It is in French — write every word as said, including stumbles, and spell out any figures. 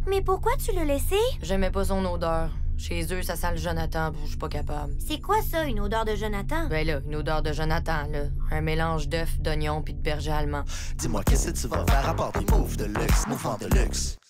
Mais pourquoi tu l'as laissé? J'aimais pas son odeur. Chez eux, ça sent le Jonathan, je suis pas capable. C'est quoi ça, une odeur de Jonathan? Ben là, une odeur de Jonathan, là. Un mélange d'œufs, d'oignons pis de berger allemand. Dis-moi, qu'est-ce que tu vas faire à part tes moves de luxe, mouvement de luxe?